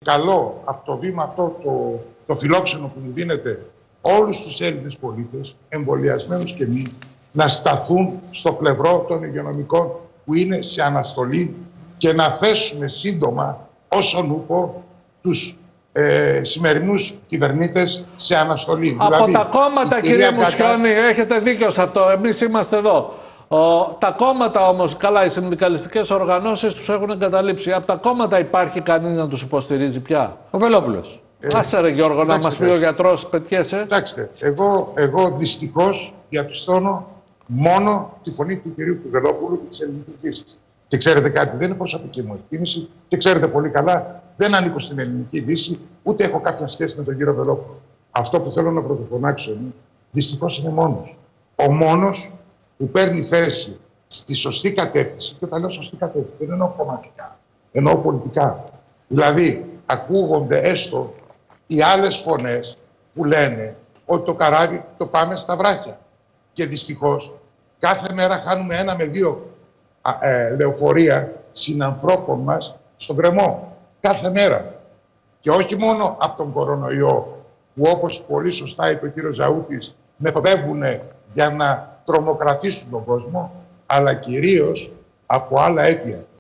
καλώ από το βήμα αυτό το φιλόξενο που μου δίνεται όλους τους Έλληνες πολίτες, εμβολιασμένους και μη, να σταθούν στο πλευρό των υγειονομικών που είναι σε αναστολή και να θέσουμε σύντομα, όσον ούπο, τους σημερινούς κυβερνήτες σε αναστολή. Από δηλαδή, τα κόμματα, κύριε Μουσιώνη, έχετε δίκιο σε αυτό. Εμείς είμαστε εδώ. Τα κόμματα όμως, καλά, οι συνδικαλιστικές οργανώσεις τους έχουν εγκαταλείψει. Από τα κόμματα υπάρχει κανείς να τους υποστηρίζει πια? Ο Βελόπουλος. Άσε ρε Γιώργο, να μας πει ο γιατρός, πετιέσαι. Κοιτάξτε, εγώ δυστυχώς διαπιστώνω μόνο τη φωνή του κυρίου Βελόπουλου και της ελληνικής δύσης. Και ξέρετε κάτι, δεν είναι προσωπική μου εκτίμηση και ξέρετε πολύ καλά, δεν ανήκω στην ελληνική δύση, ούτε έχω κάποια σχέση με τον κύριο Βελόπουλο. Αυτό που θέλω να πρωτοφωνάξω είναι, δυστυχώς είναι μόνος. Ο μόνος που παίρνει θέση στη σωστή κατεύθυνση, και όταν λέω σωστή κατεύθυνση, δεν εννοώ κομματικά, εννοώ πολιτικά. Δηλαδή, ακούγονται έστω οι άλλες φωνές που λένε ότι το καράβι το πάμε στα βράχια. Και δυστυχώς κάθε μέρα χάνουμε 1 με 2 λεωφορεία συνανθρώπων μας στον κρεμό. Κάθε μέρα. Και όχι μόνο από τον κορονοϊό, που όπως πολύ σωστά είπε ο κύριος Ζαούτης, μεθοδεύουν για να τρομοκρατήσουν τον κόσμο, αλλά κυρίως από άλλα αίτια.